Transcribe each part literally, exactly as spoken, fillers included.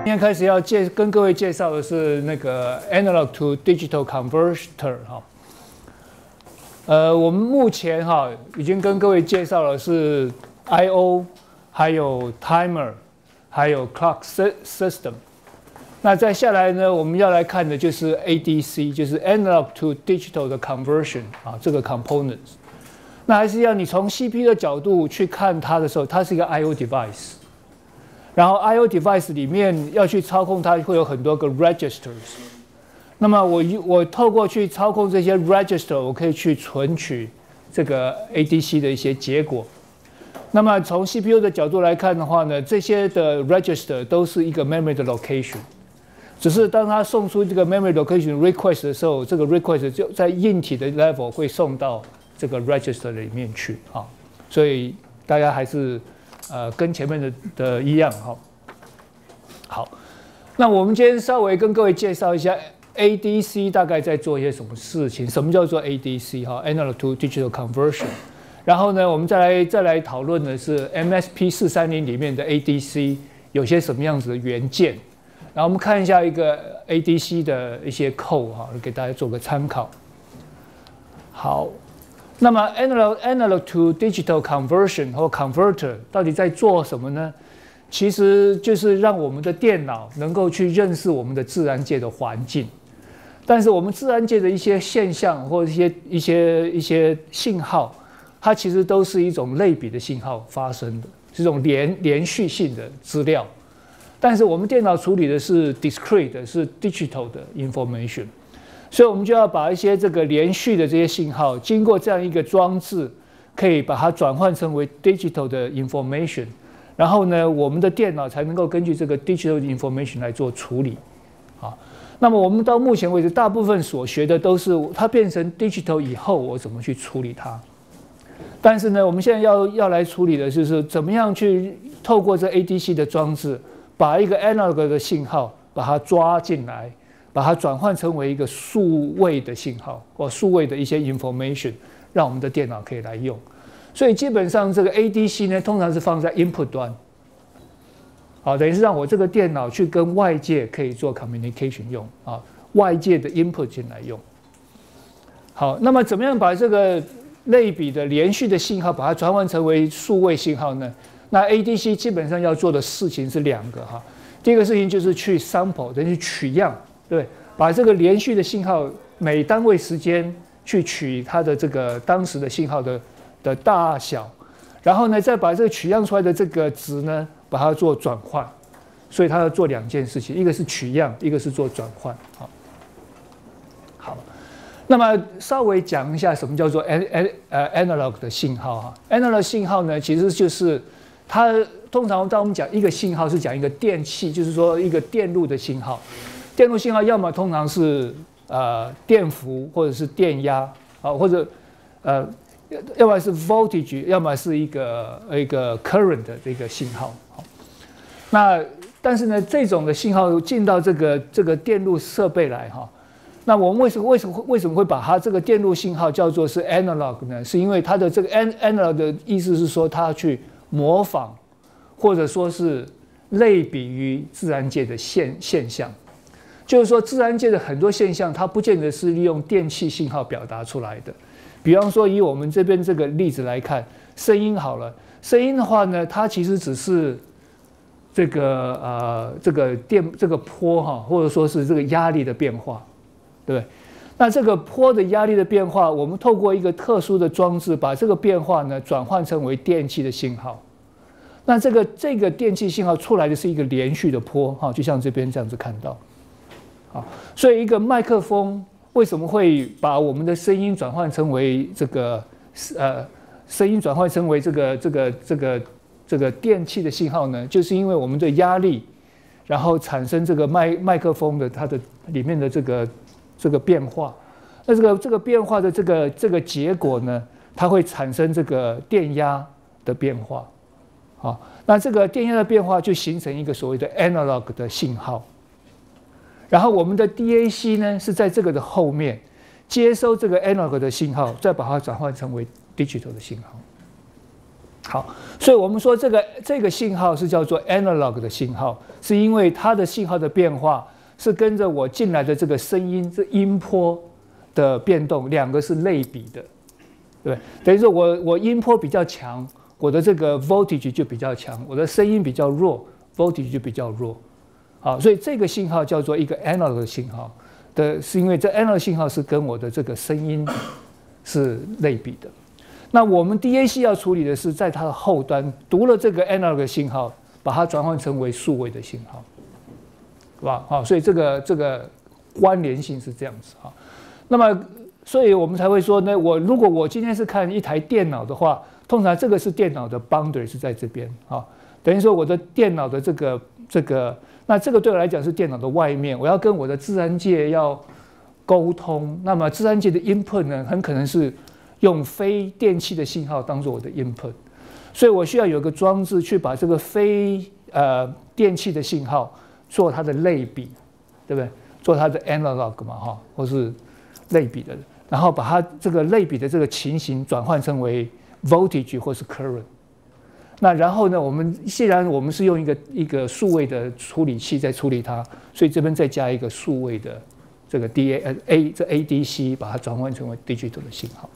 今天开始要介跟各位介绍的是那个 analog to digital converter 哈。呃，我们目前哈已经跟各位介绍了是 I O， 还有 timer， 还有 clock system。那再下来呢，我们要来看的就是 A D C， 就是 analog to digital 的 conversion 啊，这个 components。那还是要你从 C P U 的角度去看它的时候，它是一个 I O device。然后 I O device 里面要去操控它，会有很多个 registers。那么我我透过去操控这些 register， 我可以去存取这个 A D C 的一些结果。那么从 C P U 的角度来看的话呢，这些的 register 都是一个 memory 的 location。只是当它送出这个 memory location request 的时候，这个 request 就在硬体的 level 会送到这个 register 里面去啊。所以大家还是呃跟前面的的一样哈。好，那我们今天稍微跟各位介绍一下 A D C 大概在做一些什么事情。什么叫做 A D C 哈 ？Analog to Digital Conversion。然后呢，我们再来再来讨论的是 M S P 四三零里面的 A D C 有些什么样子的元件。然后我们看一下一个 A D C 的一些 code 哈，给大家做个参考。好，那么 analog analog to digital conversion 或 converter 到底在做什么呢？其实就是让我们的电脑能够去认识我们的自然界的环境，但是我们自然界的一些现象或者一些一些一些信号，它其实都是一种类比的信号发生的，是一种连连续性的资料。但是我们电脑处理的是 discrete， 是 digital 的 information， 所以我们就要把一些这个连续的这些信号，经过这样一个装置，可以把它转换成为 digital 的 information， 然后呢，我们的电脑才能够根据这个 digital information 来做处理。啊，那么我们到目前为止，大部分所学的都是它变成 digital 以后，我怎么去处理它。但是呢，我们现在要要来处理的就是怎么样去透过这 A D C 的装置。把一个 analog 的信号把它抓进来，把它转换成为一个数位的信号或数位的一些 information， 让我们的电脑可以来用。所以基本上这个 A D C 呢，通常是放在 input 端，好，等于是让我这个电脑去跟外界可以做 communication 用啊，外界的 input 进来用。好，那么怎么样把这个类比的连续的信号把它转换成为数位信号呢？那 A D C 基本上要做的事情是两个哈，第一个事情就是去 sample， 等于取样，对，把这个连续的信号每单位时间去取它的这个当时的信号的的大小，然后呢再把这个取样出来的这个值呢，把它做转换，所以它要做两件事情，一个是取样，一个是做转换。好，好，那么稍微讲一下什么叫做 an an 呃 analog 的信号哈 ，analog 信号呢其实就是它通常当我们讲一个信号是讲一个电器，就是说一个电路的信号。电路信号要么通常是呃电伏或者是电压啊，或者呃要么是 voltage， 要么是一个一个 current 的这个信号。那但是呢，这种的信号进到这个这个电路设备来哈，那我们为什么为什么为什么会把它这个电路信号叫做是 analog 呢？是因为它的这个 analog 的意思是说它要去模仿，或者说是类比于自然界的现现象，就是说自然界的很多现象，它不见得是利用电气信号表达出来的。比方说，以我们这边这个例子来看，声音好了，声音的话呢，它其实只是这个呃这个电这个波哈，或者说是这个压力的变化，对不对？那这个波的压力的变化，我们透过一个特殊的装置，把这个变化呢转换成为电气的信号。那这个这个电气信号出来的是一个连续的波，哈，就像这边这样子看到。好，所以一个麦克风为什么会把我们的声音转换成为这个呃声音转换成为这个这个这个这个电气的信号呢？就是因为我们的压力，然后产生这个麦麦克风的它的里面的这个。这个变化，那这个这个变化的这个这个结果呢，它会产生这个电压的变化，好，那这个电压的变化就形成一个所谓的 analog 的信号，然后我们的 D A C 呢是在这个的后面接收这个 analog 的信号，再把它转换成为 digital 的信号。 好，所以我们说这个这个信号是叫做 analog 的信号，是因为它的信号的变化是跟着我进来的这个声音这音波的变动，两个是类比的，对不对？等于说我我音波比较强，我的这个 voltage 就比较强，我的声音比较弱 ，voltage 就比较弱。好，所以这个信号叫做一个 analog 信号的，是因为这 analog 信号是跟我的这个声音是类比的。那我们 D A C 要处理的是在它的后端读了这个 analog 信号，把它转换成为数位的信号，是吧？好，所以这个这个关联性是这样子哈。那么，所以我们才会说呢，我如果我今天是看一台电脑的话，通常这个是电脑的 boundary 是在这边啊，等于说我的电脑的这个这个，那这个对我来讲是电脑的外面，我要跟我的自然界要沟通，那么自然界的 input 呢，很可能是用非电气的信号当做我的 input， 所以我需要有个装置去把这个非呃电气的信号做它的类比，对不对？做它的 analog 嘛哈，或是类比的，然后把它这个类比的这个情形转换成为 voltage 或是 current。那然后呢，我们既然我们是用一个一个数位的处理器在处理它，所以这边再加一个数位的这个 D A 呃 A 这 A D C 把它转换成为 digital 的信号。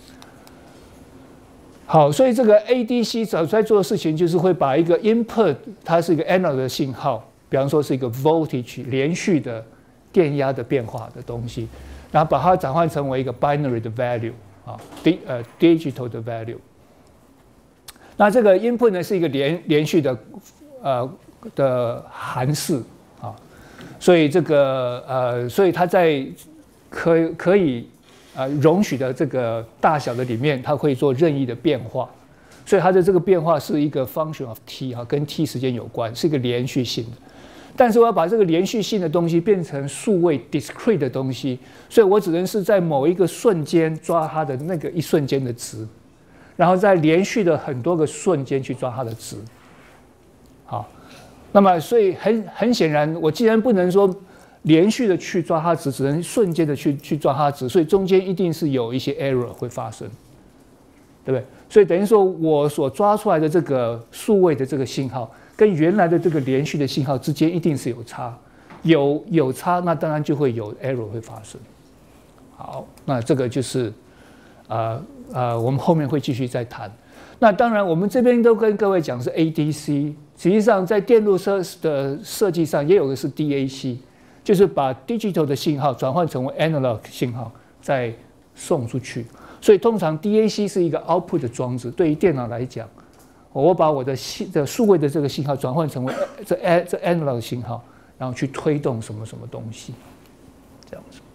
好，所以这个 A D C 早在做的事情就是会把一个 input 它是一个 analog 的信号，比方说是一个 voltage 连续的电压的变化的东西，然后把它转换成为一个 binary 的 value 啊 ，d 呃 digital 的 value。那这个 input 呢是一个连连续的呃的函式啊，所以这个呃，所以它在可可以。呃，容许的这个大小的里面，它会做任意的变化，所以它的这个变化是一个 function of t 哈，跟 t 时间有关，是一个连续性的。但是我要把这个连续性的东西变成数位 discrete 的东西，所以我只能是在某一个瞬间抓它的那个一瞬间的值，然后再连续的很多个瞬间去抓它的值。好，那么所以很很显然，我既然不能说连续的去抓它值，只能瞬间的去去抓它值，所以中间一定是有一些 error 会发生，对不对？所以等于说我所抓出来的这个数位的这个信号，跟原来的这个连续的信号之间一定是有差，有有差，那当然就会有 error 会发生。好，那这个就是呃呃，我们后面会继续再谈。那当然，我们这边都跟各位讲是 A D C， 实际上在电路设的设计上也有个是 D A C。就是把 digital 的信号转换成为 analog 信号，再送出去。所以通常 D A C 是一个 output 的装置。对于电脑来讲，我把我的信的数位的这个信号转换成为这这 analog 信号，然后去推动什么什么东西，这样子。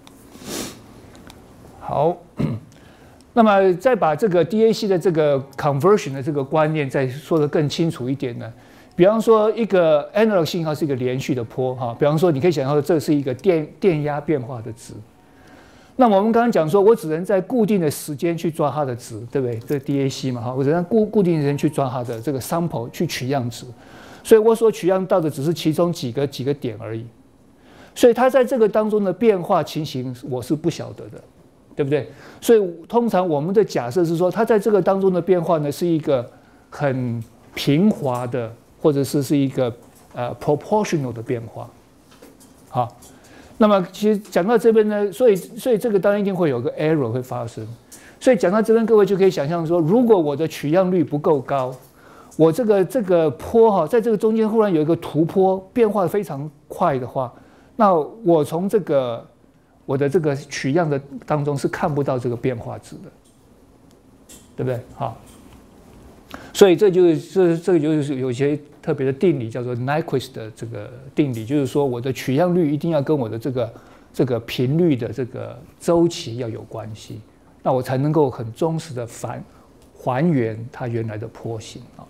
好，那么再把这个 D A C 的这个 conversion 的这个观念再说得更清楚一点呢。比方说，一个 analog 信号是一个连续的波哈。比方说，你可以想象这是一个电电压变化的值。那我们刚刚讲说，我只能在固定的时间去抓它的值，对不对？这 D A C 嘛哈，我只能固固定的时间去抓它的这个 sample 去取样值。所以我所取样到的只是其中几个几个点而已。所以它在这个当中的变化情形，我是不晓得的，对不对？所以通常我们的假设是说，它在这个当中的变化呢，是一个很平滑的。或者是是一个呃 proportional 的变化，好，那么其实讲到这边呢，所以所以这个当然一定会有个 error 会发生，所以讲到这边，各位就可以想象说，如果我的取样率不够高，我这个这个坡哈，在这个中间忽然有一个突坡变化非常快的话，那我从这个我的这个取样的当中是看不到这个变化值的，对不对？好。所以这就是这个就是有一些特别的定理，叫做 Nyquist 的这个定理，就是说我的取样率一定要跟我的这个这个频率的这个周期要有关系，那我才能够很忠实的反还原它原来的波形啊。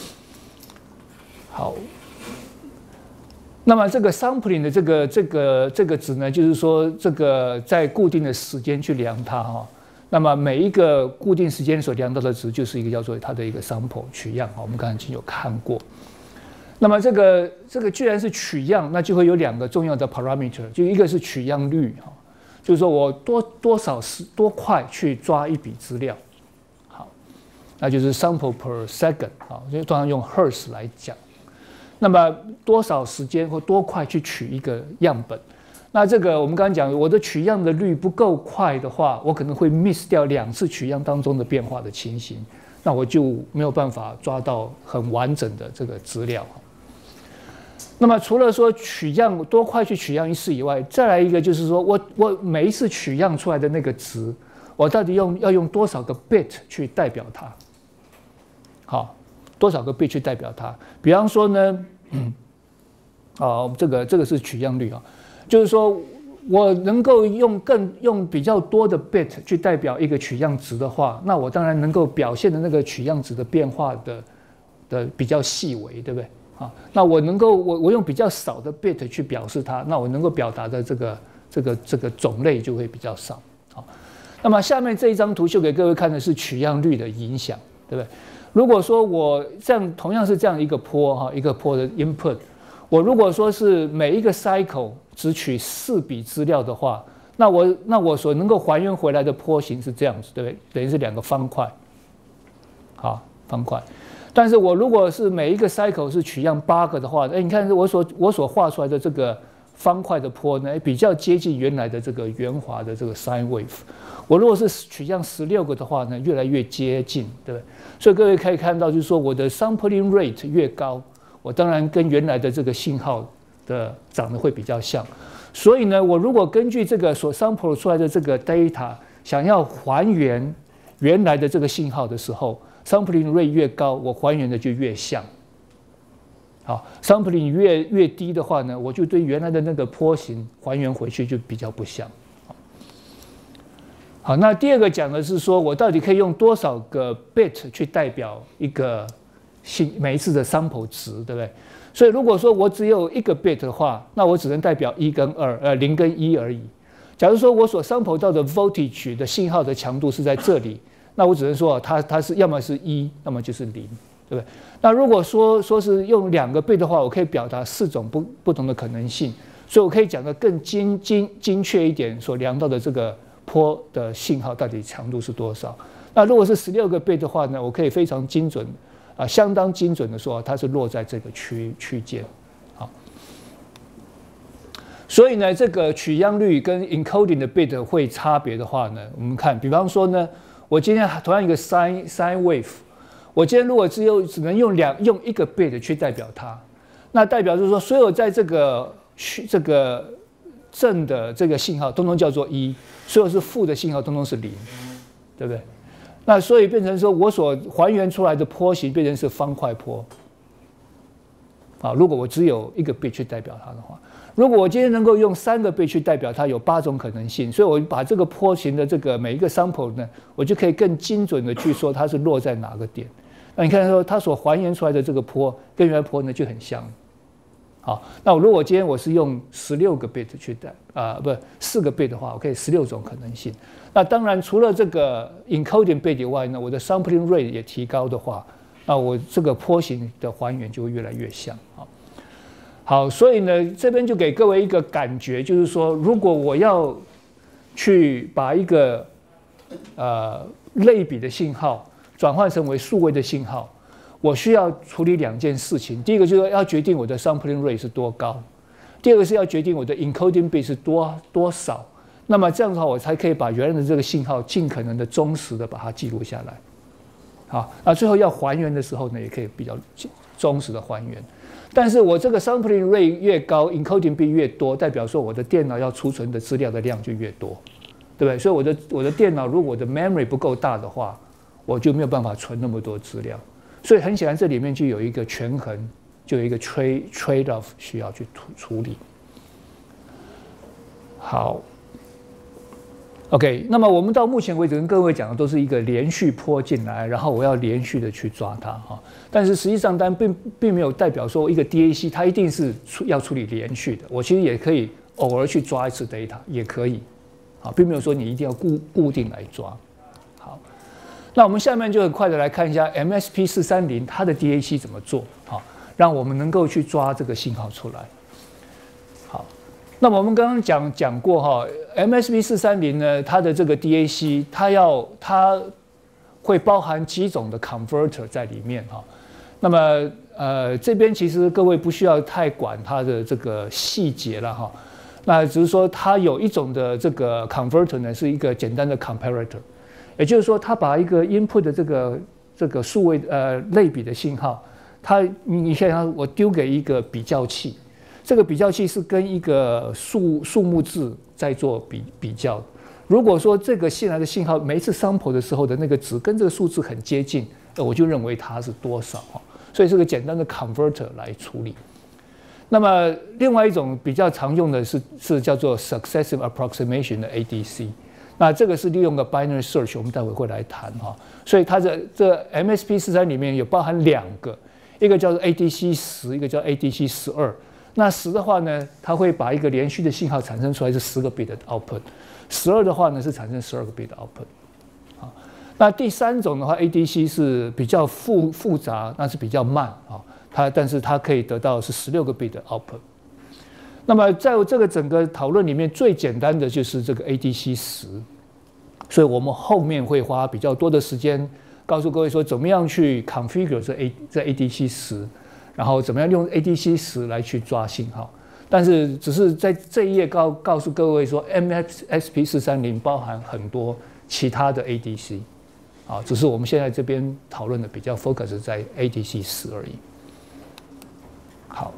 好，那么这个 sampling 的这个这个这个值呢，就是说这个在固定的时间去量它哈。那么每一个固定时间所量到的值，就是一个叫做它的一个 sample 取样，我们刚才已经有看过。那么这个这个既然是取样，那就会有两个重要的 parameter， 就一个是取样率哈，就是说我多多少时多快去抓一笔资料。好， 那就是 sample per second 啊，就通常用 hertz 来讲。那么多少时间或多快去取一个样本？那这个我们刚刚讲，我的取样的率不够快的话，我可能会 miss 掉两次取样当中的变化的情形，那我就没有办法抓到很完整的这个资料。那么除了说取样多快去取样一次以外，再来一个就是说我我每一次取样出来的那个值，我到底用要用多少个 bit 去代表它？好，多少个 bit 去代表它？比方说呢，嗯，哦，这个这个是取样率啊，就是说我能够用更用比较多的 bit 去代表一个取样值的话，那我当然能够表现的那个取样值的变化的的比较细微，对不对？啊，那我能够我我用比较少的 bit 去表示它，那我能够表达的这个这个这个种类就会比较少。好，那么下面这一张图秀给各位看的是取样率的影响，对不对？如果说我这样同样是这样一个波哈，一个波的 input， 我如果说是每一个 cycle 只取四笔资料的话，那我那我所能够还原回来的波形是这样子，对不对？等于是两个方块，好，方块。但是我如果是每一个 cycle 是取样八个的话，哎，你看我所我所画出来的这个方块的波呢，比较接近原来的这个圆滑的这个 sine wave。我如果是取样十六个的话呢，越来越接近，对不对？所以各位可以看到，就是说我的 sampling rate 越高，我当然跟原来的这个信号的长得会比较像。所以呢，我如果根据这个所 sample 出来的这个 data， 想要还原原来的这个信号的时候， sampling rate 越高，我还原的就越像。好 ，sampling 越越低的话呢，我就对原来的那个波形还原回去就比较不像。好，那第二个讲的是说我到底可以用多少个 bit 去代表一个信每一次的 sample 值，对不对？所以如果说我只有一个 bit 的话，那我只能代表一跟二，呃，零跟一而已。假如说我所 sample 到的 voltage 的信号的强度是在这里。那我只能说它它是要么是一，要么就是零，对不对？那如果说说是用两个倍的话，我可以表达四种不不同的可能性，所以我可以讲得更精精精确一点，所量到的这个波的信号到底强度是多少？那如果是十六个倍的话呢，我可以非常精准啊、呃，相当精准的说它是落在这个区区间，好。所以呢，这个取样率跟 encoding 的 bit 会差别的话呢，我们看，比方说呢。我今天同样一个 sine sine wave， 我今天如果只有只能用两用一个 bit 去代表它，那代表就是说，所有在这个这个正的这个信号通通叫做一，所有是负的信号通通是零，对不对？那所以变成说我所还原出来的波形变成是方块波。啊，如果我只有一个 bit 去代表它的话。如果我今天能够用三个 bit 去代表它，有八种可能性，所以我把这个波形的这个每一个 sample 呢，我就可以更精准的去说它是落在哪个点。那你看说它所还原出来的这个波跟原来波呢就很像。好，那我如果今天我是用十六个 bit 去代啊、呃，不四个 bit 的话，我可以十六种可能性。那当然除了这个 encoding bit 以外呢，我的 sampling rate 也提高的话，那我这个波形的还原就会越来越像。好。好，所以呢，这边就给各位一个感觉，就是说，如果我要去把一个呃类比的信号转换成为数位的信号，我需要处理两件事情。第一个就是要决定我的 sampling rate 是多高，第二个是要决定我的 encoding bit 是多多少。那么这样的话，我才可以把原来的这个信号尽可能的忠实的把它记录下来。好，那最后要还原的时候呢，也可以比较忠实的还原。但是我这个 sampling rate 越高 ，encoding bit 越多，代表说我的电脑要储存的资料的量就越多，对不对？所以我的我的电脑如果我的 memory 不够大的话，我就没有办法存那么多资料。所以很显然这里面就有一个权衡，就有一个 trade trade off 需要去处理。好。OK， 那么我们到目前为止跟各位讲的都是一个连续波进来，然后我要连续的去抓它哈。但是实际上，但并并没有代表说一个 D A C 它一定是要处理连续的。我其实也可以偶尔去抓一次 data， 也可以，啊，并没有说你一定要固固定来抓。好，那我们下面就很快的来看一下 M S P 四三零它的 D A C 怎么做，好，让我们能够去抓这个信号出来。好。那么我们刚刚讲讲过哈 ，M S P 四三零呢，它的这个 D A C， 它要它会包含几种的 converter 在里面哈。那么呃这边其实各位不需要太管它的这个细节了哈。那只是说它有一种的这个 converter 呢是一个简单的 comparator， 也就是说它把一个 input 的这个这个数位呃类比的信号，它你你想想我丢给一个比较器，这个比较器是跟一个数数目字在做比比较。如果说这个进来的信号每一次 sample 的时候的那个值跟这个数字很接近，我就认为它是多少哈。所以是个简单的 converter 来处理。那么另外一种比较常用的是是叫做 successive approximation 的 A D C， 那这个是利用个 binary search， 我们待会会来谈哈。所以它的这 M S P 四十三 里面有包含两个，一个叫做 A D C 十， 一个叫 A D C 十二。那十的话呢，它会把一个连续的信号产生出来是十个 bit 的 output， 十二的话呢是产生十二个 bit 的 output。啊，那第三种的话 ，A D C 是比较复复杂，那是比较慢啊。它但是它可以得到是十六个 bit 的 output。那么在这个整个讨论里面，最简单的就是这个 A D C 十，所以我们后面会花比较多的时间告诉各位说，怎么样去 configure 这 A 这 A D C 十，然后怎么样用 A D C 十来去抓信号。但是只是在这一页告告诉各位说 ，M S P 四三零包含很多其他的 A D C， 啊，只是我们现在这边讨论的比较 focus 在 A D C 十而已。好，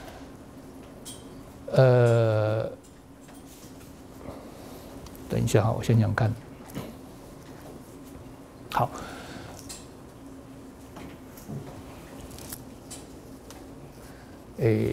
呃，等一下哈，我先想看。好，诶，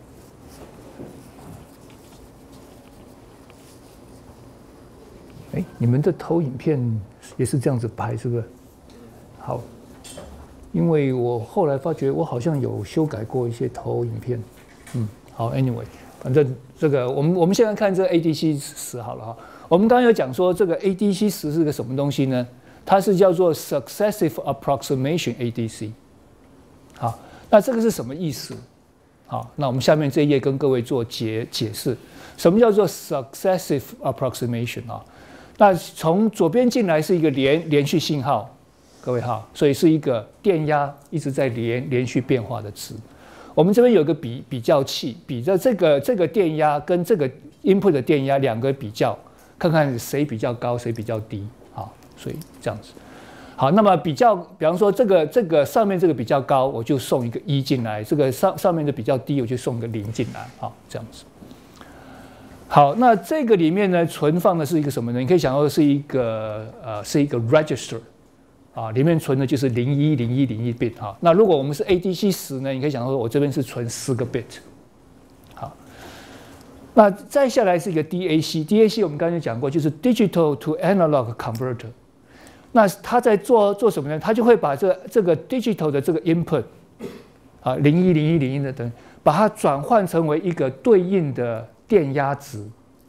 哎，你们的投影片也是这样子拍，是不是？好。因为我后来发觉，我好像有修改过一些投影片，嗯，好 ，anyway， 反正这个我们我们现在看这个 A D C 十好了哈。我们刚刚有讲说这个 A D C 十是个什么东西呢？它是叫做 Successive Approximation A D C。好，那这个是什么意思？好，那我们下面这一页跟各位做解解释，什么叫做 Successive Approximation 啊？那从左边进来是一个连连续信号。各位哈，所以是一个电压一直在连连续变化的值。我们这边有个比比较器，比着这个这个电压跟这个 input 的电压两个比较，看看谁比较高，谁比较低。好，所以这样子。好，那么比较，比方说这个这个上面这个比较高，我就送一个一进来；这个上上面的比较低，我就送个零进来。好，这样子。好，那这个里面呢，存放的是一个什么呢？你可以想到是一个呃，是一个 register。啊，里面存的就是零一零一零一 bit 哈。那如果我们是 A D C 十呢，你可以想说，我这边是存四个 bit。好，那再下来是一个 D A C，D A C 我们刚才讲过，就是 Digital to Analog Converter。那它在做做什么呢？它就会把这这个 digital 的这个 input 啊，零一零一零一的等，把它转换成为一个对应的电压值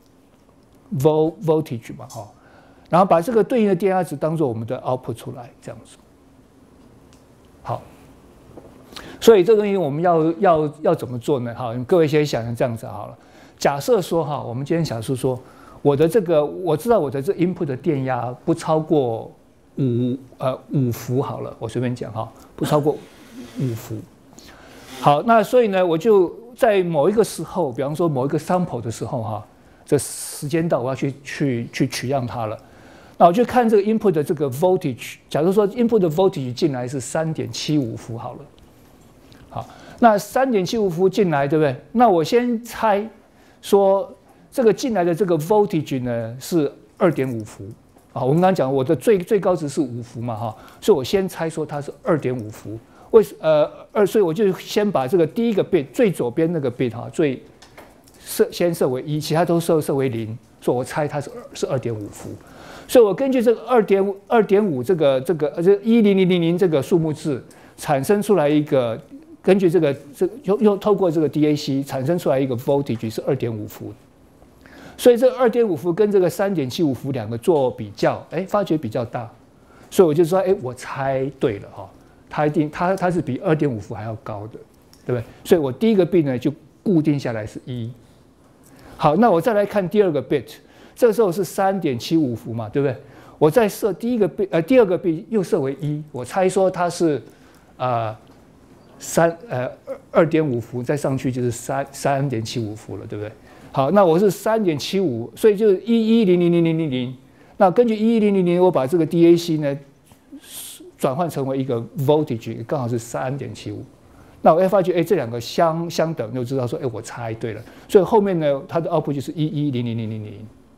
，volt voltage 嘛，哈。然后把这个对应的电压值当做我们的 output 出来，这样子。好，所以这个东西我们要要要怎么做呢？好，各位先想想这样子好了。假设说哈，我们今天假设说，我的这个我知道我的这 input 的电压不超过五呃五伏好了，我随便讲哈，不超过五伏。好，那所以呢，我就在某一个时候，比方说某一个 sample 的时候哈，这时间到，我要去去去取样它了。那我就看这个 input 的这个 voltage， 假如说 input 的 voltage 进来是 三点七五伏好了，好，那 三点七五伏进来，对不对？那我先猜说这个进来的这个 voltage 呢是 二点五伏，啊，我们刚刚讲我的最最高值是五伏嘛，哈，所以我先猜说它是 二点五伏，为呃二，所以我就先把这个第一个 bit 最左边那个 bit 哈，最设先设为一，其他都设设为零，所以我猜它是是 二点五伏。所以我根据这个二点五二点五这个这个呃这一零零零零这个数目字产生出来一个，根据这个这又又透过这个 D A C 产生出来一个 voltage 是 二点五伏，所以这 二点五伏跟这个 三点七五伏两个做比较，哎，发觉比较大，所以我就说，哎，我猜对了哈，它一定它它是比 二点五伏还要高的，对不对？所以我第一个 bit 呢就固定下来是一。好，那我再来看第二个 bit。这时候是 三点七五伏嘛，对不对？ 我再设第一个 bit， 呃，第二个 bit 又设为一，我猜说它是，呃，三呃二点五伏，再上去就是三三点七五伏了，对不对？好，那我是三点七五，所以就是一一零零零零零零。那根据一一零零零，我把这个 D A C 呢转换成为一个 voltage， 刚好是三点七五。那我会发觉，哎，这两个相相等，就知道说，哎，我猜对了。所以后面呢，它的 output 就是一一零零零零零。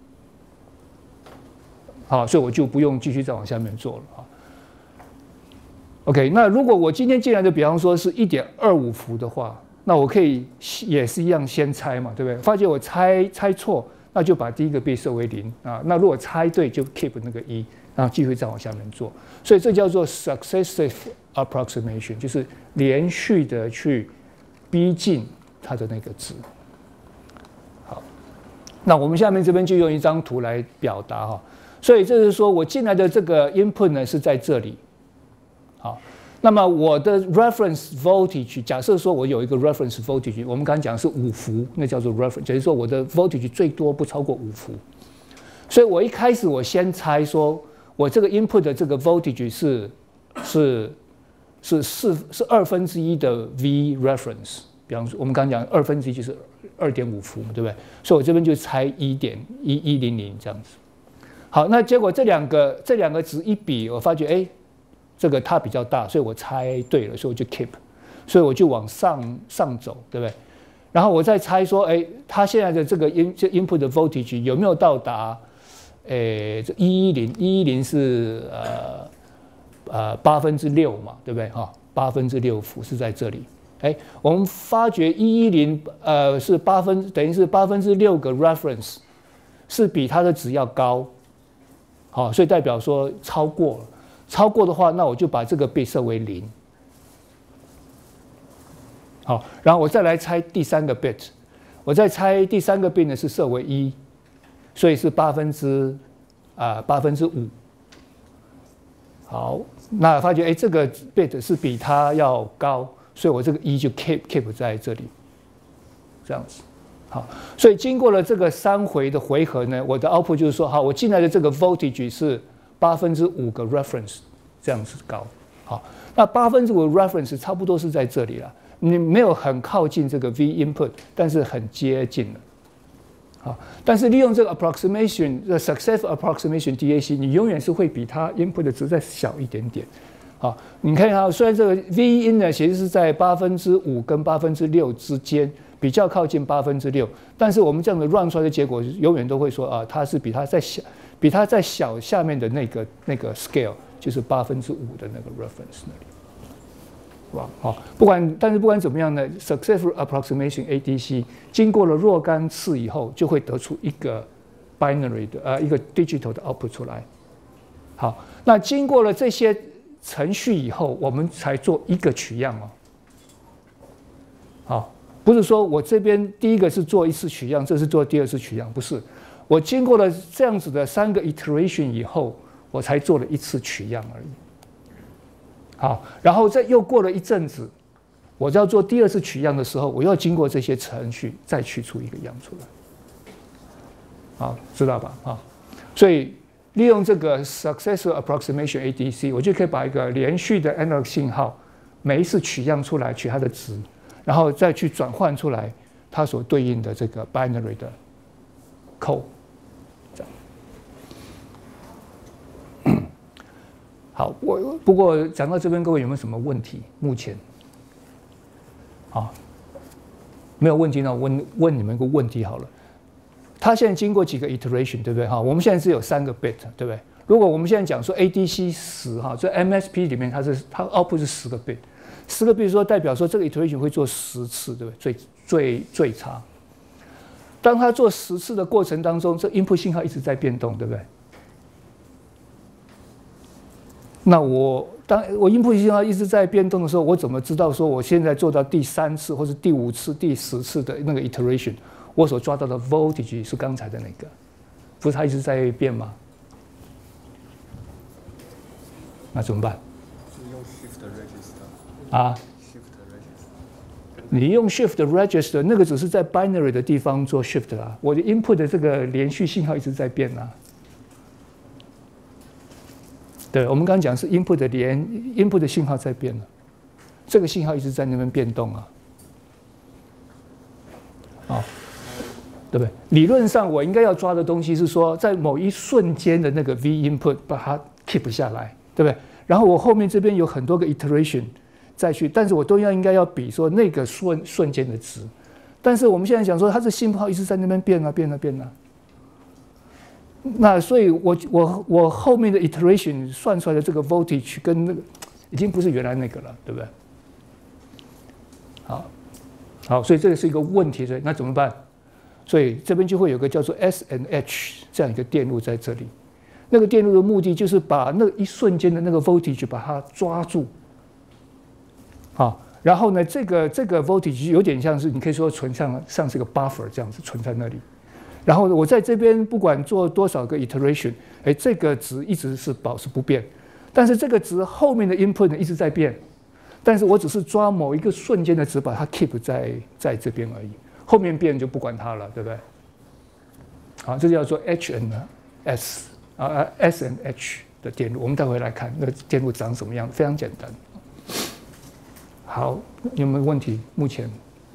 好，所以我就不用继续再往下面做了啊。OK， 那如果我今天进来的，比方说是一点二五伏的话，那我可以也是一样先猜嘛，对不对？发觉我猜猜错，那就把第一个 bit 设为零啊。那如果猜对，就 keep 那个一，然后继续再往下面做。所以这叫做 successive approximation， 就是连续的去逼近它的那个值。好，那我们下面这边就用一张图来表达哈。所以这是说我进来的这个 input 呢是在这里。好，那么我的 reference voltage， 假设说我有一个 reference voltage， 我们刚才讲的是五伏，那叫做 reference， 就是说我的 voltage 最多不超过五伏。所以我一开始我先猜说，我这个 input 的这个 voltage 是是是四是二分之一的 V reference， 比方说我们刚才讲二分之一就是二点五伏，对不对？所以我这边就猜一点一一零零这样子。好，那结果这两个这两个值一比，我发觉哎，这个它比较大，所以我猜对了，所以我就 keep， 所以我就往上上走，对不对？然后我再猜说，哎，它现在的这个 in 这 input 的 voltage 有没有到达，诶，这一一零一一零是呃呃八分之六嘛，对不对？哈，八分之六伏是在这里。哎，我们发觉一一零呃是八分，等于是八分之六个 reference 是比它的值要高。好，所以代表说超过了，超过的话，那我就把这个 bit 设为零。好，然后我再来猜第三个 bit， 我再猜第三个 bit 呢是设为一，所以是八分之啊八分之五。好，那发觉哎这个 bit 是比它要高，所以我这个一就 keep keep 在这里，这样子。好，所以经过了这个三回的回合呢，我的 output 就是说，好，我进来的这个 voltage 是八分之五个 reference 这样子高。好，那八分之五 reference 差不多是在这里了，你没有很靠近这个 V input， 但是很接近了。好，但是利用这个 approximation， the successive approximation D A C， 你永远是会比它 input 的值再小一点点。好，你看啊，虽然这个 V in 呢其实是在八分之五跟八分之六之间。比较靠近八分之六，但是我们这样的 run 出来的结果永远都会说啊，它是比它再小，比它再小下面的那个那个 scale 就是八分之五的那个 reference 那里，是吧？好，不管但是不管怎么样呢 ，successive approximation A D C 经过了若干次以后，就会得出一个 binary 的呃一个 digital 的 output 出来。好，那经过了这些程序以后，我们才做一个取样哦。好。不是说我这边第一个是做一次取样，这是做第二次取样，不是。我经过了这样子的三个 iteration 以后，我才做了一次取样而已。好，然后再又过了一阵子，我要做第二次取样的时候，我要经过这些程序再取出一个样出来。好，知道吧？啊，所以利用这个 successive approximation A D C， 我就可以把一个连续的 analog 信号，每一次取样出来，取它的值。然后再去转换出来它所对应的这个 binary 的 code， 这样。好，我不过讲到这边，各位有没有什么问题？目前，好，没有问题，那我问问你们一个问题好了。它现在经过几个 iteration， 对不对？哈，我们现在只有三个 bit， 对不对？如果我们现在讲说 A D C 十哈，在 M S P 里面它是它 output 是十个 bit。十个，比如说代表说这个 iteration 会做十次，对不对？最最最差。当它做十次的过程当中，这 input 信号一直在变动，对不对？那我当我 input 信号一直在变动的时候，我怎么知道说我现在做到第三次或是第五次、第十次的那个 iteration， 我所抓到的 voltage 是刚才的那个？不是它一直在变吗？那怎么办？啊，你用 shift register 那个只是在 binary 的地方做 shift 啦，我的 input 的这个连续信号一直在变啊。 对，我们刚刚讲是 input 的连 input 的信号在变了，这个信号一直在那边变动啊，好，对不对？理论上我应该要抓的东西是说，在某一瞬间的那个 v input 把它 keep 下来，对不对？然后我后面这边有很多个 iteration 再去，但是我都要应该要比说那个瞬瞬间的值。但是我们现在讲说，它的信号一直在那边变啊变啊变啊。那所以我，我我我后面的 iteration 算出来的这个 voltage 跟那个已经不是原来那个了，对不对？好，好，所以这个是一个问题，所以那怎么办？所以这边就会有个叫做 S and H 这样一个电路在这里。那个电路的目的就是把那一瞬间的那个 voltage 把它抓住，好，然后呢，这个这个 voltage 有点像是你可以说存像像是个 buffer 这样子存在那里。然后我在这边不管做多少个 iteration， 哎，这个值一直是保持不变，但是这个值后面的 input 呢一直在变，但是我只是抓某一个瞬间的值，把它 keep 在在这边而已，后面变就不管它了，对不对？好，这叫做 H and S 啊 ，S and H 的电路，我们待会来看那个电路长什么样，非常简单。好，有没有问题？目前？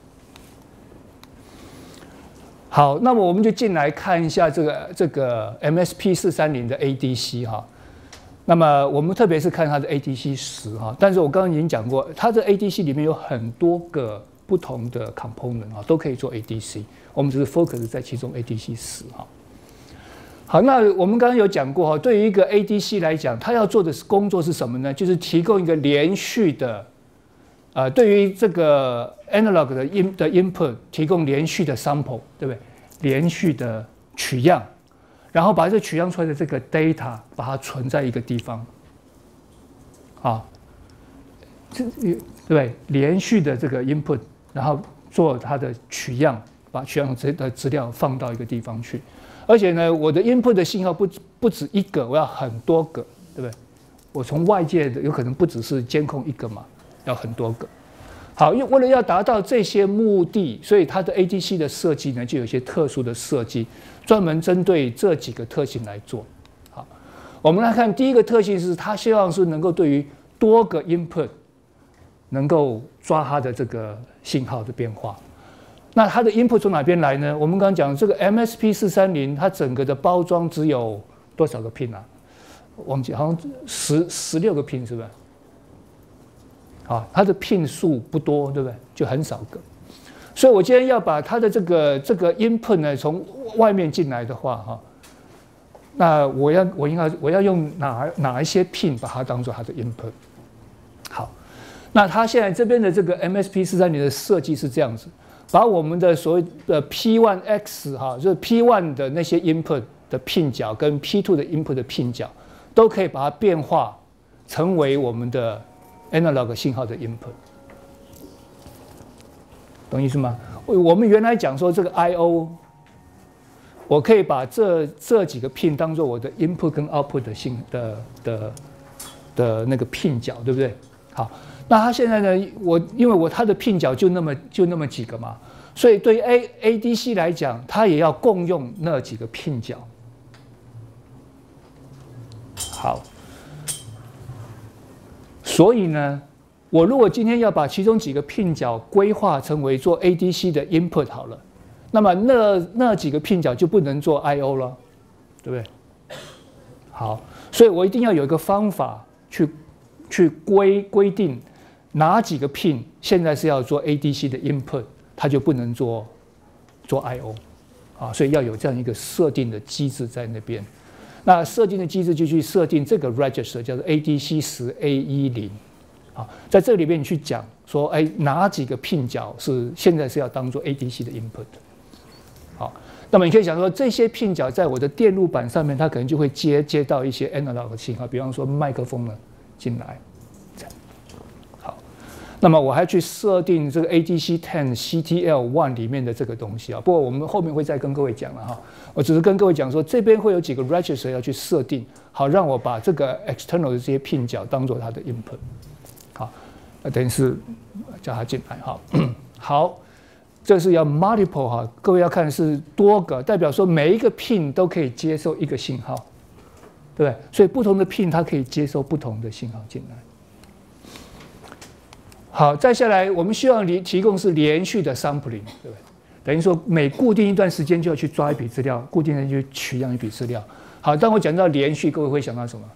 好，那么我们就进来看一下这个这个 M S P 四三零的 A D C 哈。那么我们特别是看它的 A D C 十哈，但是我刚刚已经讲过，它的 A D C 里面有很多个不同的 component 啊，都可以做 A D C。我们只是 focus 在其中 A D C 十哈。好，那我们刚刚有讲过哈，对于一个 A D C 来讲，它要做的工作是什么呢？就是提供一个连续的，呃，对于这个 analog 的 in 的 input 提供连续的 sample， 对不对？连续的取样，然后把这取样出来的这个 data 把它存在一个地方，啊，这对不对？连续的这个 input， 然后做它的取样，把取样的资料放到一个地方去。而且呢，我的 input 的信号不不止一个，我要很多个，对不对？我从外界的有可能不只是监控一个嘛，要很多个。好，因为为了要达到这些目的，所以它的 A D C 的设计呢，就有一些特殊的设计，专门针对这几个特性来做。好，我们来看第一个特性是，它希望是能够对于多个 input 能够抓它的这个信号的变化。那它的 input 从哪边来呢？我们刚刚讲这个 M S P 四三零，它整个的包装只有多少个 pin 啊？忘记，好像十十六个 pin 是吧？啊，它的 pin 数不多，对不对？就很少个。所以我今天要把它的这个这个 input 呢，从外面进来的话，哈，那我要我应该我要用哪哪一些 pin 把它当做它的 input？ 好，那它现在这边的这个 M S P 四三零的设计是这样子，把我们的所谓的 P 一 X 哈，就是 P 一 的那些 input 的 pin 角跟 P 二 的 input 的 pin 角，都可以把它变化成为我们的 analog 信号的 input， 懂意思吗？我们原来讲说这个 I O， 我可以把这这几个 pin 当做我的 input 跟 output 的信的的的那个 pin 角，对不对？好，那它现在呢，我因为我它的 pin 角就那么就那么几个嘛，所以对于 A A D C 来讲，它也要共用那几个 pin 角。好。所以呢，我如果今天要把其中几个 pin 角规划成为做 A D C 的 input 好了，那么那那几个 pin 角就不能做 I O 了，对不对？好，所以我一定要有一个方法去去规规定哪几个 pin 现在是要做 A D C 的 input， 它就不能做做 I O， 啊，所以要有这样一个设定的机制在那边。那设定的机制就去设定这个 register 叫做 A D C 十 A 一零，啊，在这里面你去讲说，哎，哪几个 pin 角是现在是要当做 A D C 的 input， 好，那么你可以想说，这些 pin 角在我的电路板上面，它可能就会接接到一些 analog 的信号，比方说麦克风呢进来，好，那么我还去设定这个 A D C 十 C T L 一 里面的这个东西啊，不过我们后面会再跟各位讲了哈。我只是跟各位讲说，这边会有几个 register 要去设定，好让我把这个 external 的这些 pin 角当做它的 input， 好，那等于是叫它进来哈。好，这是要 multiple 哈，各位要看是多个，代表说每一个 pin 都可以接受一个信号，对对不对？所以不同的 pin 它可以接收不同的信号进来。好，再下来我们需要提供是连续的 sampling， 对不对？等于说每固定一段时间就要去抓一笔资料，固定的去取样一笔资料。好，当我讲到连续，各位会想到什么？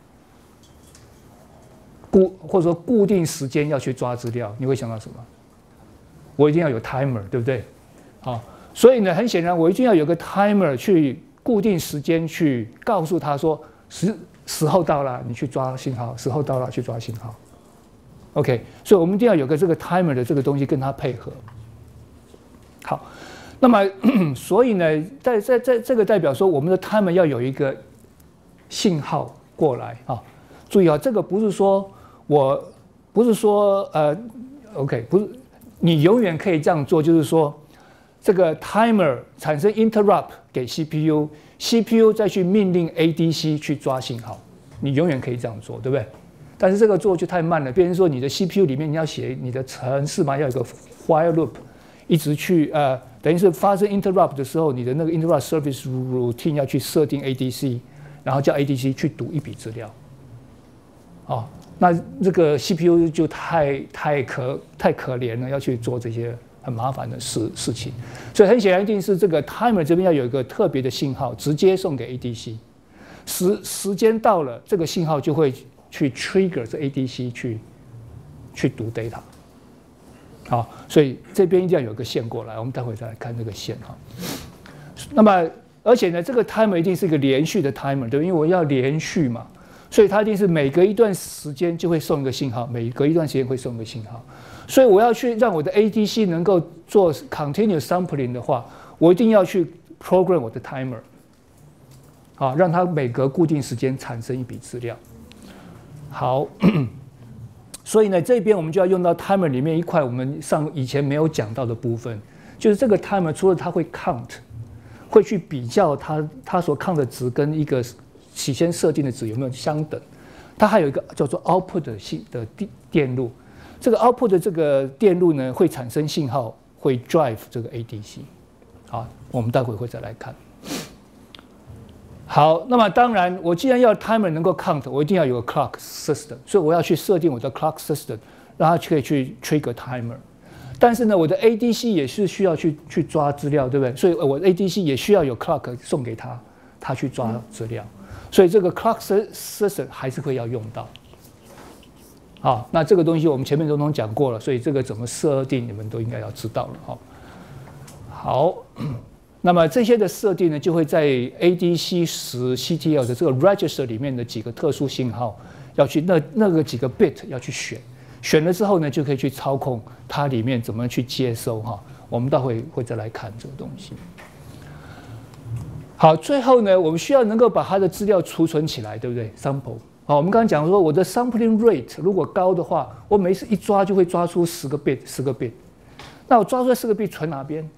固或者说固定时间要去抓资料，你会想到什么？我一定要有 timer， 对不对？好，所以呢，很显然我一定要有个 timer 去固定时间去告诉他说时时候到了，你去抓信号；时候到了去抓信号。OK， 所以我们一定要有个这个 timer 的这个东西跟它配合。好，那么所以呢，在在在这个代表说我们的 timer 要有一个信号过来啊。注意啊，这个不是说我不是说呃 ，OK， 不是你永远可以这样做，就是说这个 timer 产生 interrupt 给 C P U，C P U 再去命令 A D C 去抓信号，你永远可以这样做，对不对？但是这个做就太慢了，变成说你的 C P U 里面你要写你的程式嘛，要有个 while loop， 一直去呃，等于是发生 interrupt 的时候，你的那个 interrupt service routine 要去设定 A D C， 然后叫 A D C 去读一笔资料。哦，那这个 C P U 就太太可太可怜了，要去做这些很麻烦的事事情，所以很显然一定是这个 timer 这边要有一个特别的信号，直接送给 A D C， 时时间到了，这个信号就会去 trigger 这 A D C 去去读 data。好，所以这边一定要有个线过来，我们待会再来看这个线哈。那么而且呢，这个 timer 一定是一个连续的 timer， 对，因为我要连续嘛。所以它一定是每隔一段时间就会送一个信号，每隔一段时间会送一个信号。所以我要去让我的 A D C 能够做 continuous sampling 的话，我一定要去 program 我的 timer， 啊，让它每隔固定时间产生一笔资料。好，所以呢，这边我们就要用到 timer 里面一块我们上以前没有讲到的部分，就是这个 timer 除了它会 count， 会去比较它它所 count 的值跟一个起先设定的值有没有相等？它还有一个叫做 output 的信的电路，这个 output 的这个电路呢会产生信号，会 drive 这个 A D C。好，我们待会会再来看。好，那么当然，我既然要 timer 能够 count， 我一定要有个 clock system， 所以我要去设定我的 clock system， 让它可以去 trigger timer。但是呢，我的 A D C 也是需要去去抓资料，对不对？所以我 A D C 也需要有 clock 送给他，他去抓资料。所以这个 clock system 还是会要用到。好，那这个东西我们前面都都讲过了，所以这个怎么设定你们都应该要知道了哈。好，那么这些的设定呢，就会在 A D C 十 C T L 的这个 register 里面的几个特殊信号要去那那个几个 bit 要去选，选了之后呢，就可以去操控它里面怎么去接收哈。我们待会会再来看这个东西。好，最后呢，我们需要能够把它的资料储存起来，对不对 ？sample。好，我们刚刚讲说，我的 sampling rate 如果高的话，我每次一抓就会抓出十个 bit， 十个 bit。那我抓出来十个 bit 存哪边？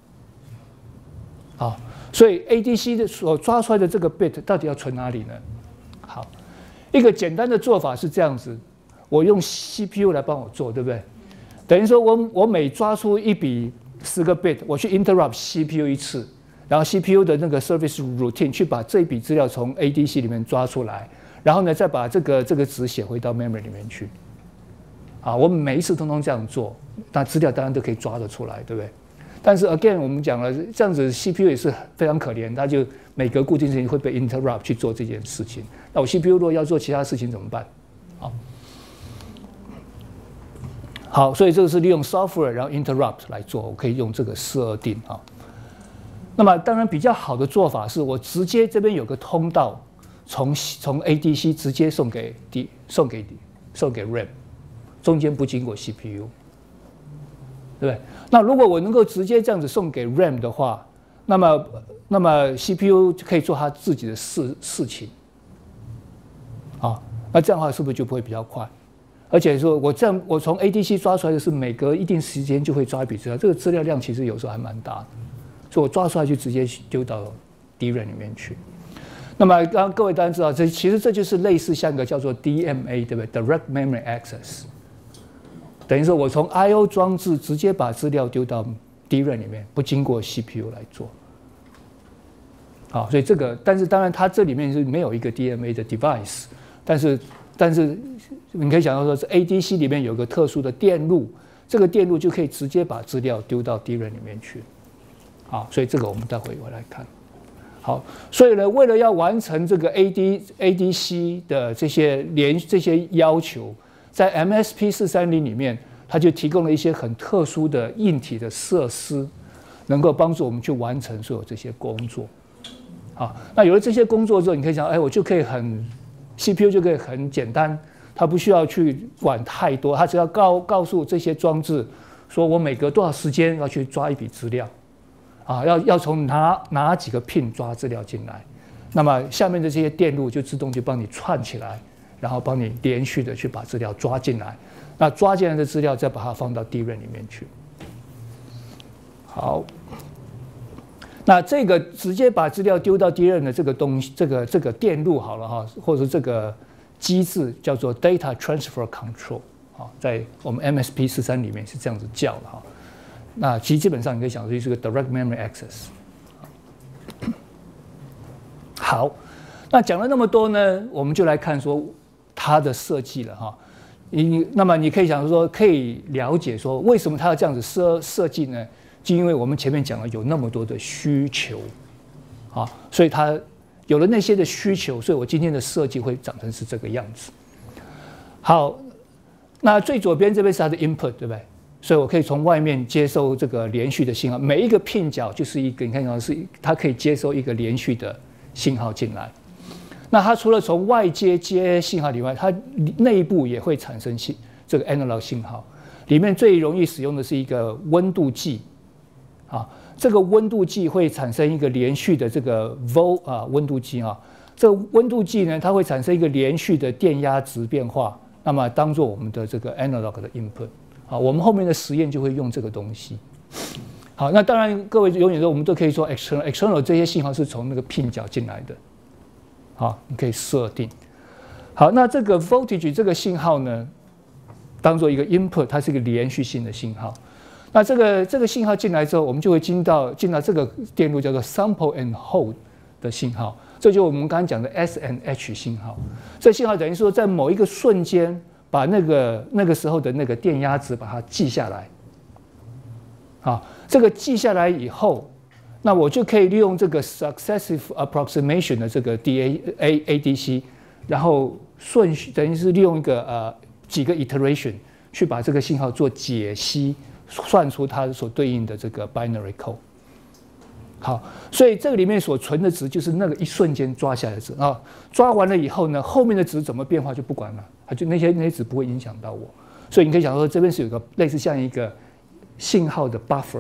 好，所以 A D C 的所抓出来的这个 bit 到底要存哪里呢？好，一个简单的做法是这样子，我用 C P U 来帮我做，对不对？等于说我我每抓出一笔十个 bit， 我去 interrupt C P U 一次。然后 C P U 的那个 service routine 去把这一笔资料从 A D C 里面抓出来，然后呢再把这个这个值写回到 memory 里面去。啊，我们每一次通通这样做，那资料当然都可以抓得出来，对不对？但是 again 我们讲了，这样子 C P U 也是非常可怜，它就每隔固定时间会被 interrupt 去做这件事情。那我 C P U 如果要做其他事情怎么办？好，好，所以这个是利用 software 然后 interrupt 来做，我可以用这个设定啊。那么当然比较好的做法是我直接这边有个通道，从从 A D C 直接送给 D 送给送给 RAM， 中间不经过 C P U， 对不对？那如果我能够直接这样子送给 RAM 的话，那么那么 C P U 就可以做它自己的事事情，啊，那这样的话是不是就不会比较快？而且说我这样我从 A D C 抓出来的是每隔一定时间就会抓一笔资料，这个资料量其实有时候还蛮大的。所以我抓出来就直接丢到 D RAM 里面去。那么刚刚各位当然知道，这其实这就是类似像一个叫做 D M A， 对不对 ？Direct Memory Access， 等于说我从 I O 装置直接把资料丢到 D RAM 里面，不经过 C P U 来做。 好，所以这个，但是当然它这里面是没有一个 D M A 的 device， 但是但是你可以想到说，是 A D C 里面有个特殊的电路，这个电路就可以直接把资料丢到 D RAM 里面去。好，所以这个我们待会会来看。好，所以呢，为了要完成这个 A D A D C 的这些连这些要求，在 M S P 四三零里面，它就提供了一些很特殊的硬体的设施，能够帮助我们去完成所有这些工作。好，那有了这些工作之后，你可以想，哎，我就可以很 C P U 就可以很简单，它不需要去管太多，它只要告告诉这些装置，说我每隔多少时间要去抓一笔资料。啊，要要从哪哪几个 pin 抓资料进来，那么下面的这些电路就自动就帮你串起来，然后帮你连续的去把资料抓进来。那抓进来的资料再把它放到 D RAM 里面去。好，那这个直接把资料丢到 D RAM 的这个东西，这个这个电路好了哈，或者这个机制叫做 Data Transfer Control 啊，在我们 M S P 四三里面是这样子叫的哈。那其实基本上你可以想，就是个 direct memory access。好，那讲了那么多呢，我们就来看说它的设计了哈。你那么你可以想说，可以了解说为什么它要这样子设设计呢？就因为我们前面讲了有那么多的需求，啊，所以它有了那些的需求，所以我今天的设计会长成是这个样子。好，那最左边这边是它的 input， 对不对？所以我可以从外面接收这个连续的信号，每一个 pin 角就是一个，你看到是它可以接收一个连续的信号进来。那它除了从外接接信号以外，它内部也会产生信这个 analog 信号。里面最容易使用的是一个温度计，啊，这个温度计会产生一个连续的这个 volt 啊温度计啊，这个温度计呢，它会产生一个连续的电压值变化，那么当做我们的这个 analog 的 input。好，我们后面的实验就会用这个东西。好，那当然各位永远说我们都可以说 external external 这些信号是从那个 pin 角进来的。好，你可以设定。好，那这个 voltage 这个信号呢，当做一个 input， 它是一个连续性的信号。那这个这个信号进来之后，我们就会进到进到这个电路叫做 sample and hold 的信号，这就是我们刚刚讲的 S and H 信号。这信号等于说在某一个瞬间，把那个那个时候的那个电压值把它记下来。好，这个记下来以后，那我就可以利用这个 successive approximation 的这个 D A A A D C， 然后顺序等于是利用一个呃几个 iteration 去把这个信号做解析，算出它所对应的这个 binary code。好，所以这个里面所存的值就是那个一瞬间抓下来的值啊。抓完了以后呢，后面的值怎么变化就不管了，它就那些那些值不会影响到我。所以你可以想说，这边是有个类似像一个信号的 buffer。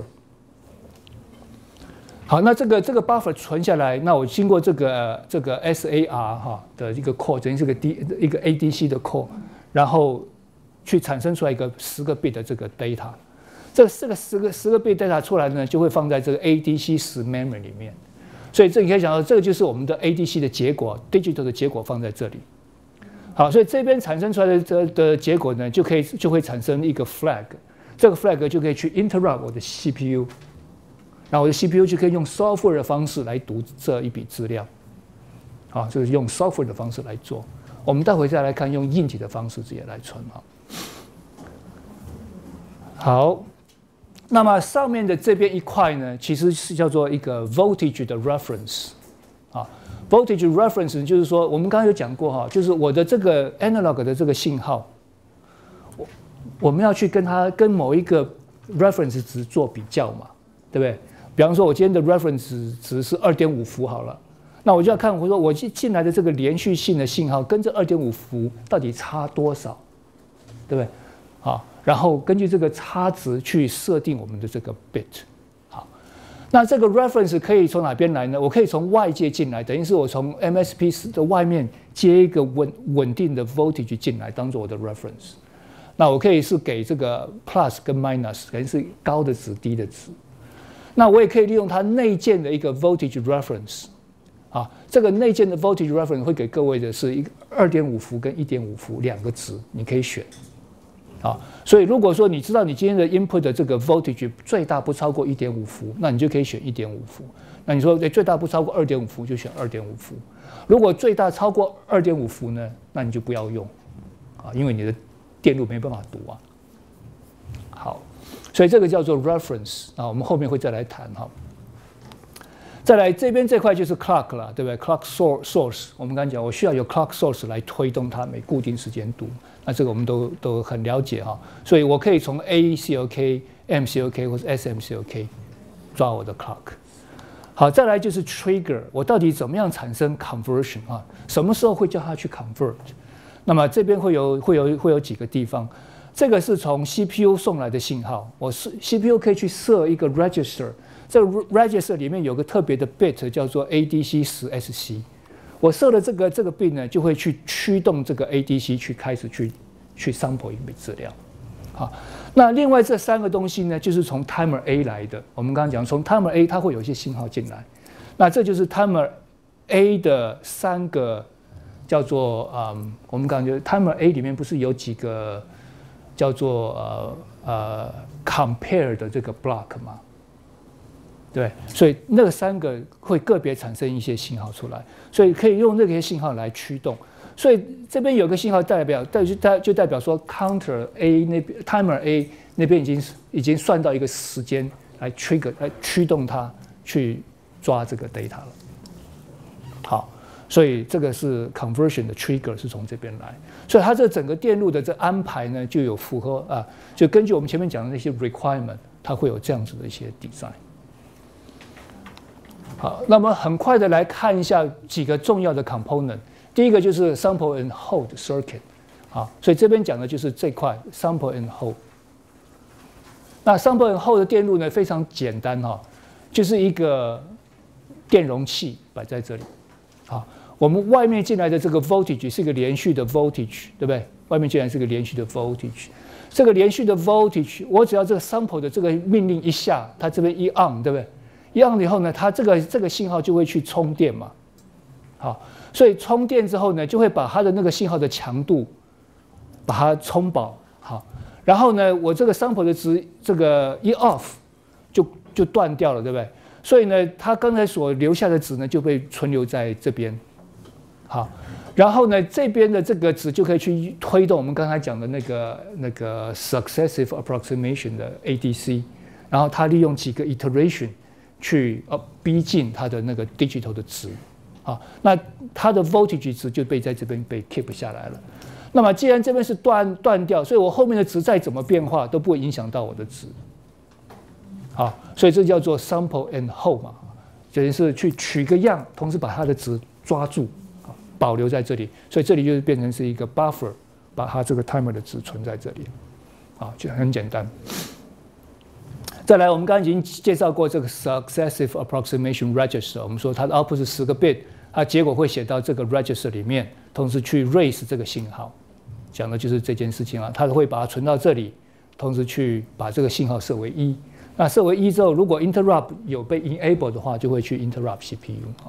好，那这个这个 buffer 存下来，那我经过这个这个 S A R 哈的一个 core， 等于是个 D 一个 A D C 的 core， 然后去产生出来一个十个 bit 的这个 data。这这个十个十个 bit data 出来呢，就会放在这个 A D C 十 memory 里面。所以这你可以想到，这个就是我们的 A D C 的结果 ，digital 的结果放在这里。好，所以这边产生出来的这的结果呢，就可以就会产生一个 flag， 这个 flag 就可以去 interrupt 我的 C P U， 然后我的 C P U 就可以用 software 的方式来读这一笔资料。好，就是用 software 的方式来做。我们待会再来看用硬体的方式直接来存哈。好。那么上面的这边一块呢，其实是叫做一个 voltage 的 reference 啊 ，voltage reference 就是说，我们刚刚有讲过哈，就是我的这个 analog 的这个信号，我我们要去跟它跟某一个 reference 值做比较嘛，对不对？比方说，我今天的 reference 值是 二点五 伏好了，那我就要看我说我进来的这个连续性的信号跟这 二点五 伏到底差多少，对不对？好。然后根据这个差值去设定我们的这个 bit， 好，那这个 reference 可以从哪边来呢？我可以从外界进来，等于是我从 M S P 的外面接一个稳稳定的 voltage 进来，当做我的 reference。那我可以是给这个 plus 跟 minus， 等于是高的值、低的值。那我也可以利用它内建的一个 voltage reference， 啊，这个内建的 voltage reference 会给各位的是一个 二点五 伏跟 一点五 伏两个值，你可以选。 啊，所以如果说你知道你今天的 input 的这个 voltage 最大不超过 一点五 伏，那你就可以选 一点五 伏。那你说诶最大不超过 二点五 伏，就选 二点五 伏。如果最大超过 二点五 伏呢，那你就不要用啊，因为你的电路没办法读啊。好，所以这个叫做 reference 啊，我们后面会再来谈哈。再来这边这块就是 clock 了，对不对 ？clock source， 我们刚才讲，我需要有 clock source 来推动它每固定时间读。那这个我们都都很了解哈，所以我可以从 A C O K、M C O K 或者 S M C O K 抓我的 clock。好，再来就是 trigger， 我到底怎么样产生 conversion 啊？什么时候会叫它去 convert？ 那么这边会有会有会有几个地方，这个是从 C P U 送来的信号，我是 C P U 可以去设一个 register， 这个 register 里面有个特别的 bit 叫做 A D C 十 S C。我设了这个这个 bit 呢，就会去驱动这个 A D C 去开始去去 sample 一笔资料。好，那另外这三个东西呢，就是从 timer A 来的。我们刚刚讲，从 timer A 它会有一些信号进来，那这就是 timer A 的三个叫做嗯，我们刚刚讲 timer A 里面不是有几个叫做呃呃 compare 的这个 block 吗？对，所以那三个会个别产生一些信号出来，所以可以用那些信号来驱动。所以这边有个信号代表，就代就代表说 counter A 那边 timer A 那边已经已经算到一个时间来 trigger 来驱动它去抓这个 data 了。好，所以这个是 conversion 的 trigger 是从这边来，所以它这整个电路的这安排呢，就有符合啊，就根据我们前面讲的那些 requirement， 它会有这样子的一些 design。好，那么很快的来看一下几个重要的 component。第一个就是 sample and hold circuit， 啊，所以这边讲的就是这块 sample and hold。那 sample and hold 的电路呢非常简单哈，就是一个电容器摆在这里，啊，我们外面进来的这个 voltage 是一个连续的 voltage， 对不对？外面进来是个连续的 voltage， 这个连续的 voltage， 我只要这个 sample 的这个命令一下，它这边一 on， 对不对？一 on 以后呢，它这个这个信号就会去充电嘛，好，所以充电之后呢，就会把它的那个信号的强度把它充饱，好，然后呢，我这个 sample 的值这个一 off 就就断掉了，对不对？所以呢，它刚才所留下的值呢就被存留在这边，好，然后呢，这边的这个值就可以去推动我们刚才讲的那个那个 successive approximation 的 A D C， 然后它利用几个 iteration。去呃逼近它的那个 digital 的值，啊，那它的 voltage 值就被在这边被 keep 下来了。那么既然这边是断断掉，所以我后面的值再怎么变化都不会影响到我的值，好，所以这叫做 sample and hold 嘛，等于是去取个样，同时把它的值抓住，保留在这里，所以这里就变成是一个 buffer， 把它这个 timer 的值存在这里，啊，就很简单。再来，我们刚刚已经介绍过这个 successive approximation register， 我们说它的 output 是十个 bit， 它结果会写到这个 register 里面，同时去 raise 这个信号，讲的就是这件事情啊，它会把它存到这里，同时去把这个信号设为一。那设为一之后，如果 interrupt 有被 enable 的话，就会去 interrupt C P U。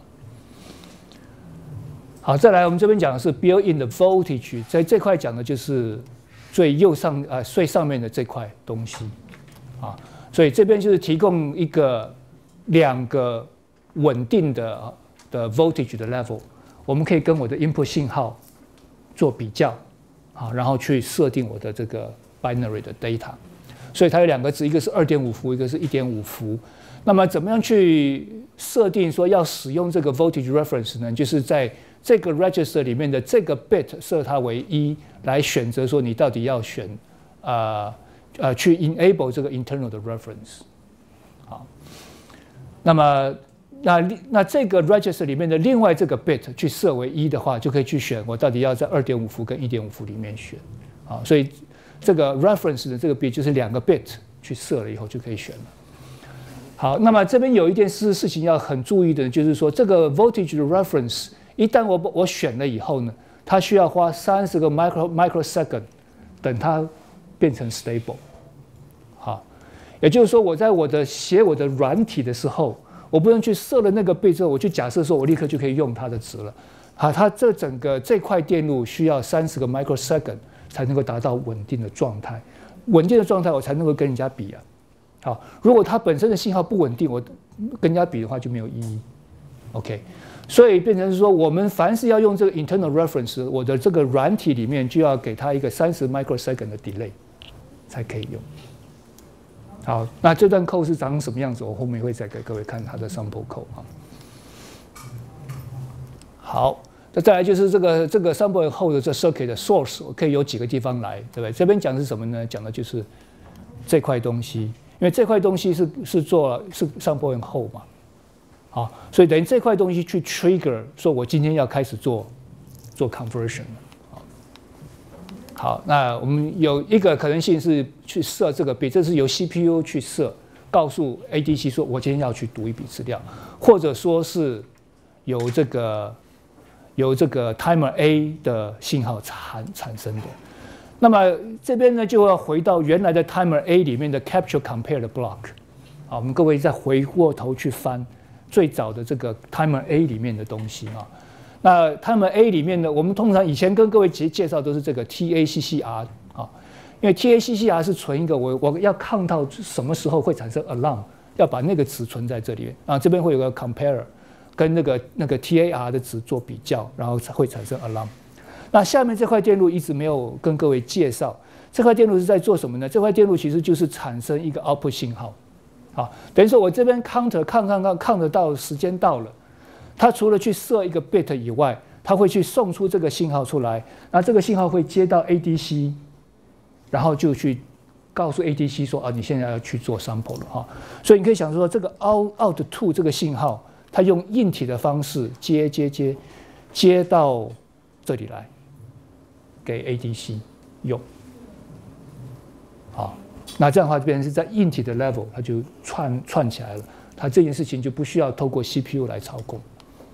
好，再来我们这边讲的是 built-in 的 voltage， 在这块讲的就是最右上呃最上面的这块东西啊。所以这边就是提供一个两个稳定的的 voltage 的 level， 我们可以跟我的 input 信号做比较，啊，然后去设定我的这个 binary 的 data。所以它有两个值，一个是 二点五 伏，一个是 一点五 伏。那么怎么样去设定说要使用这个 voltage reference 呢？就是在这个 register 里面的这个 bit 设它为一，来选择说你到底要选啊。呃呃，去 enable 这个 internal 的 reference， 好，那么那那这个 register 里面的另外这个 bit 去设为一的话，就可以去选我到底要在 二点五 伏跟 一点五 伏里面选，啊，所以这个 reference 的这个 bit 就是两个 bit 去设了以后就可以选了。好，那么这边有一件事事情要很注意的，就是说这个 voltage 的 reference 一旦我我选了以后呢，它需要花三十个 micro microsecond 等它变成 stable， 好，也就是说，我在我的写我的软体的时候，我不能去设了那个 bit 之后，我就假设说我立刻就可以用它的值了，好，它这整个这块电路需要三十个 microsecond， 才能够达到稳定的状态。稳定的状态，我才能够跟人家比啊。好，如果它本身的信号不稳定，我跟人家比的话就没有意义。OK， 所以变成是说，我们凡是要用这个 internal reference， 我的这个软体里面就要给它一个三十 microsecond 的 delay 才可以用。好，那这段 code 是长什么样子？我后面会再给各位看它的 sample code 啊。好，那再来就是这个这个 sample 后的这 circuit 的 source， 我可以有几个地方来，对不对？这边讲的是什么呢？讲的就是这块东西，因为这块东西是是做是 sample 后嘛，好，所以等于这块东西去 trigger， 说我今天要开始做做 conversion 了。好，那我们有一个可能性是去设这个 bit， 这是由 C P U 去设，告诉 A D C 说我今天要去读一笔资料，或者说是由这个由这个 timer A 的信号产产生的。那么这边呢就要回到原来的 timer A 里面的 capture compare 的 block。好，我们各位再回过头去翻最早的这个 timer A 里面的东西啊。那 timer A 里面呢，我们通常以前跟各位介介绍都是这个 T A C C R 啊，因为 T A C C R 是存一个我我要看到什么时候会产生 alarm， 要把那个值存在这里面啊，这边会有个 comparer 跟那个那个 T A R 的值做比较，然后才会产生 alarm。那下面这块电路一直没有跟各位介绍，这块电路是在做什么呢？这块电路其实就是产生一个 output 信号，啊，等于说我这边 counter 看看看看得到时间到了。它除了去设一个 bit 以外，它会去送出这个信号出来，那这个信号会接到 A D C， 然后就去告诉 A D C 说啊，你现在要去做 sample 了哈。所以你可以想说，这个 out out to 这个信号，它用硬体的方式接接接接到这里来，给 A D C 用。好，那这样的话就变成是在硬体的 level， 它就串串起来了，它这件事情就不需要透过 C P U 来操控。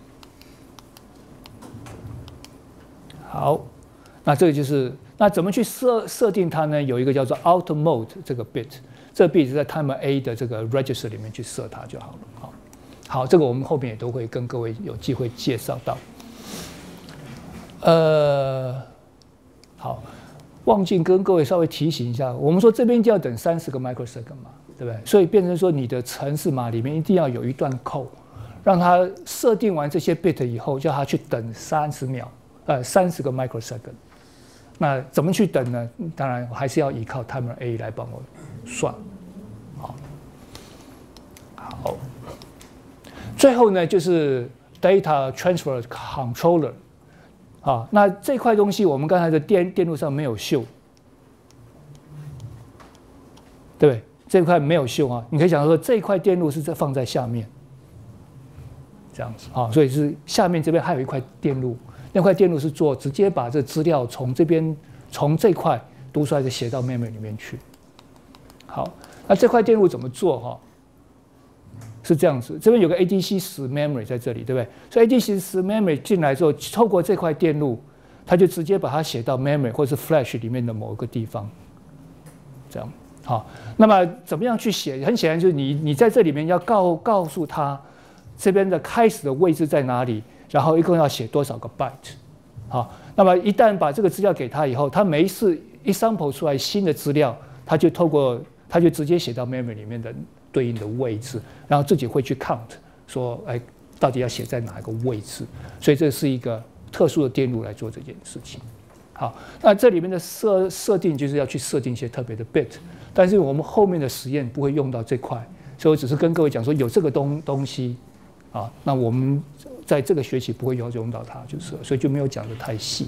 好，那这个就是那怎么去设设定它呢？有一个叫做 out mode 这个 bit， 这个 bit 是在 timer A 的这个 register 里面去设它就好了。好，好，这个我们后面也都会跟各位有机会介绍到。呃，好，忘记跟各位稍微提醒一下，我们说这边就要等三十个 microsecond 嘛，对不对？所以变成说你的程式码里面一定要有一段 code， 让它设定完这些 bit 以后，叫它去等三十秒。呃，三十个 microsecond， 那怎么去等呢？当然，我还是要依靠 timer A 来帮我算。好，好，最后呢就是 data transfer controller。啊，那这块东西我们刚才的电电路上没有秀，对不对？这块没有秀啊，你可以想说这一块电路是在放在下面，这样子啊，所以是下面这边还有一块电路。那块电路是做直接把这资料从这边从这块读出来，就写到 memory 里面去。好，那这块电路怎么做哈？是这样子，这边有个 A D C 十 memory 在这里，对不对？所以 A D C 十 memory 进来之后，透过这块电路，它就直接把它写到 memory 或是 flash 里面的某一个地方。这样好，那么怎么样去写？很显然就是你你在这里面要告告诉他这边的开始的位置在哪里。然后一共要写多少个 byte， 好，那么一旦把这个资料给他以后，他每一次一 sample 出来新的资料，他就透过他就直接写到 memory 里面的对应的位置，然后自己会去 count 说，哎，到底要写在哪一个位置？所以这是一个特殊的电路来做这件事情。好，那这里面的设设定就是要去设定一些特别的 bit， 但是我们后面的实验不会用到这块，所以我只是跟各位讲说有这个东东西。啊，那我们在这个学期不会要用到它，就是，所以就没有讲得太细。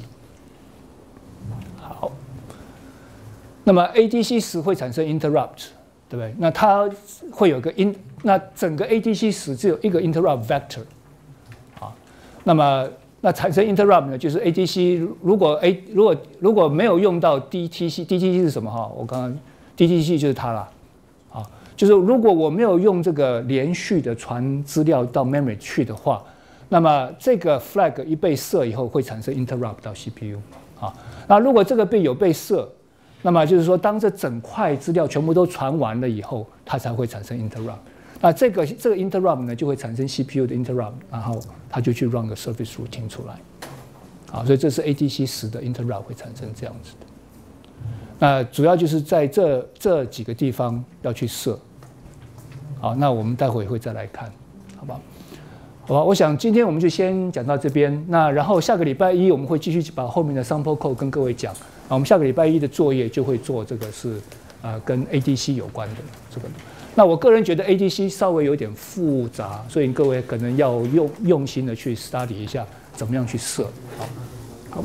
好，那么 A D C 十会产生 interrupt， 对不对？那它会有个 in， 那整个 A D C 十只有一个 interrupt vector， 啊，那么那产生 interrupt 呢，就是 A D C 如果 A 如果如果没有用到 D T C，D T C 是什么哈？我刚刚 D T C 就是它啦。就是如果我没有用这个连续的传资料到 memory 去的话，那么这个 flag 一被设以后会产生 interrupt 到 C P U 啊。那如果这个 bit 有被设，那么就是说当这整块资料全部都传完了以后，它才会产生 interrupt。那这个这个 interrupt 呢就会产生 C P U 的 interrupt， 然后它就去 run 个 service routine 出来。啊，所以这是 A D C 十的 interrupt 会产生这样子的。 那主要就是在这这几个地方要去设。好，那我们待会会再来看，好不好？好吧，我想今天我们就先讲到这边。那然后下个礼拜一我们会继续把后面的 sample code 跟各位讲。啊，我们下个礼拜一的作业就会做这个是呃跟 A D C 有关的这个。那我个人觉得 A D C 稍微有点复杂，所以各位可能要用用心的去 study 一下怎么样去设。好，好。